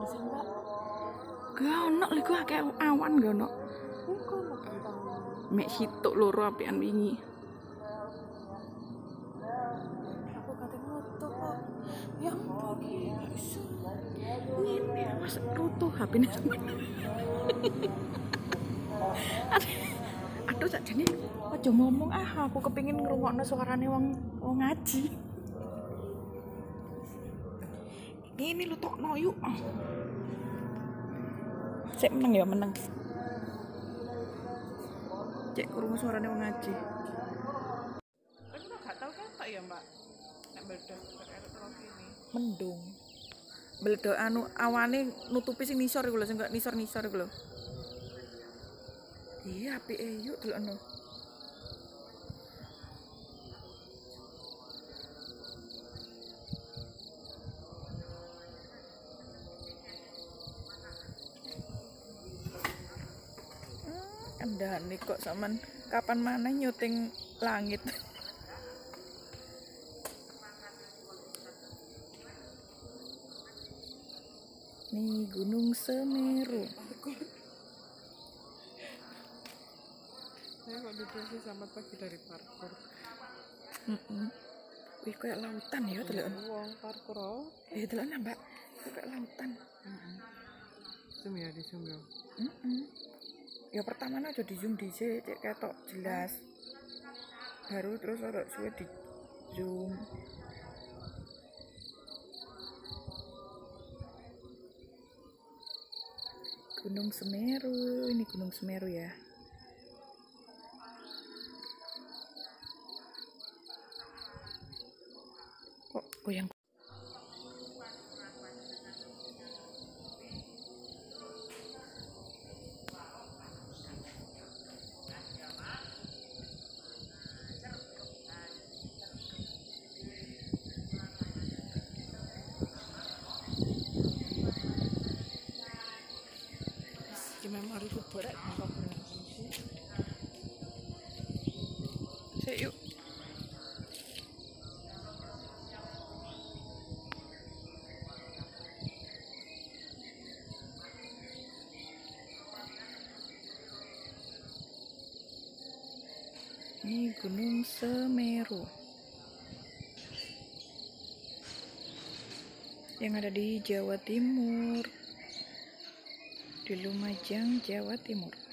sih, Mbak? Gak ono lho iku akeh awan gak ono. Iku ono bintang. Mek situk loro apian wingi. Aku kate nutup kok. Ya ampun iki gak iso. Ngene Mas rutuh HP-ne. Aduh sakjane aja ngomong aku kepengin ngrungokno suarane wong ngaji. Ini lu tokno yuk. Cek meneng ya meneng. Cek krungu suarane wong ngaji. Kan gak tau ketok ya, Mbak. Nek meledos terus ini. Mendung. Meledos anu awane nutupi sing nisor iku lho, sing gak nisor-nisor iku lho. Iya, apike yuk delokno. Kendane kok sampean kapan maneh nyuting langit. Nih Gunung Semeru. Saya kok depresi selamat pagi dari parkur. Wih kayak lautan ya delok. Wong parkur oh. Delok Mbak. Kayak lautan. Zoom ya di zoom ya. Ya pertama aja di zoom dhisik cek ketok jelas. Baru terus ora suwe di zoom. Gunung Semeru, ini Gunung Semeru ya. Kok goyang? Memang harus berat Sik yuk. Ini Gunung Semeru yang ada di Jawa Timur, di Lumajang, Jawa Timur.